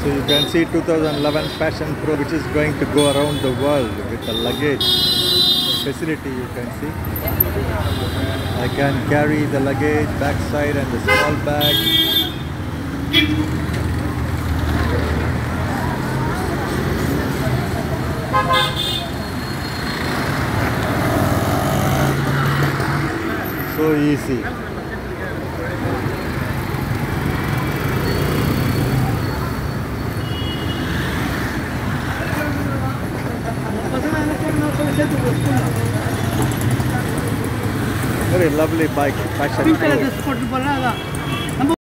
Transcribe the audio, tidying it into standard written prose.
So you can see 2011 Passion Pro, which is going to go around the world with the luggage facility. You can see I can carry the luggage backside and the small bag. So easy. Very lovely bike, Passion Pro.